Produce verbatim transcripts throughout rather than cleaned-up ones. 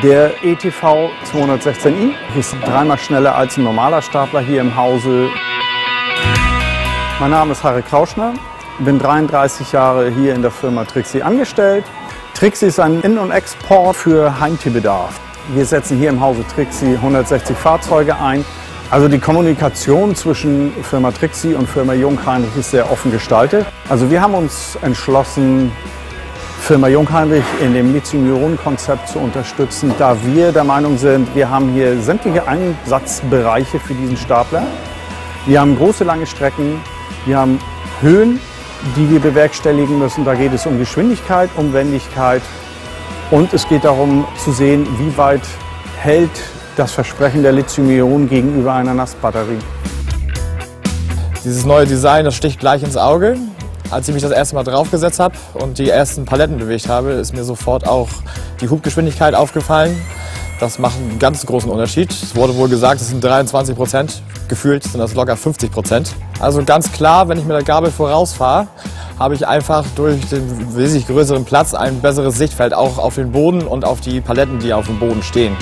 Der E T V zweihundertsechzehn i ist dreimal schneller als ein normaler Stapler hier im Hause. Mein Name ist Harry Krauschner, bin dreiunddreißig Jahre hier in der Firma Trixi angestellt. Trixi ist ein In- und Export für Heimtierbedarf. Wir setzen hier im Hause Trixi hundertsechzig Fahrzeuge ein. Also die Kommunikation zwischen Firma Trixi und Firma Jungheinrich ist sehr offen gestaltet. Also wir haben uns entschlossen, Firma Jungheinrich in dem Lithium-Ionen-Konzept zu unterstützen, da wir der Meinung sind, wir haben hier sämtliche Einsatzbereiche für diesen Stapler. Wir haben große, lange Strecken, wir haben Höhen, die wir bewerkstelligen müssen. Da geht es um Geschwindigkeit, um Wendigkeit und es geht darum zu sehen, wie weit hält das Versprechen der Lithium-Ionen gegenüber einer Nassbatterie. Dieses neue Design, das sticht gleich ins Auge. Als ich mich das erste Mal draufgesetzt habe und die ersten Paletten bewegt habe, ist mir sofort auch die Hubgeschwindigkeit aufgefallen. Das macht einen ganz großen Unterschied. Es wurde wohl gesagt, es sind dreiundzwanzig Prozent. Gefühlt sind das locker fünfzig Prozent. Also ganz klar, wenn ich mit der Gabel vorausfahre, habe ich einfach durch den wesentlich größeren Platz ein besseres Sichtfeld auch auf den Boden und auf die Paletten, die auf dem Boden stehen.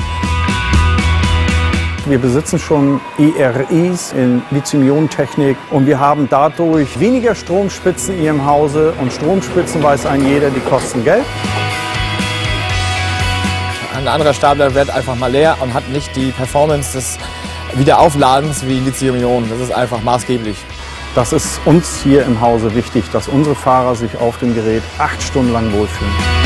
Wir besitzen schon E R Is in Lithium-Ionen-Technik und wir haben dadurch weniger Stromspitzen hier im Hause. Und Stromspitzen, weiß ein jeder, die kosten Geld. Ein anderer Stapler wird einfach mal leer und hat nicht die Performance des Wiederaufladens wie Lithium-Ionen. Das ist einfach maßgeblich. Das ist uns hier im Hause wichtig, dass unsere Fahrer sich auf dem Gerät acht Stunden lang wohlfühlen.